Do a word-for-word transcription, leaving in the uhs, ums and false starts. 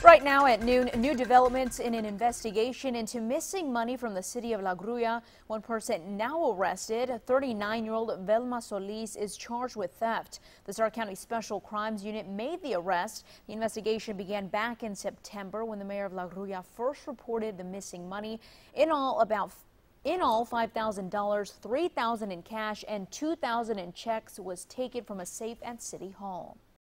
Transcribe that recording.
Right now at noon, new developments in an investigation into missing money from the city of La Grulla. One person now arrested. thirty-nine-year-old Velma Solis is charged with theft. The Starr County Special Crimes Unit made the arrest. The investigation began back in September when the mayor of La Grulla first reported the missing money. In all, about In all, five thousand dollars, three thousand dollars in cash, and two thousand dollars in checks was taken from a safe at City Hall.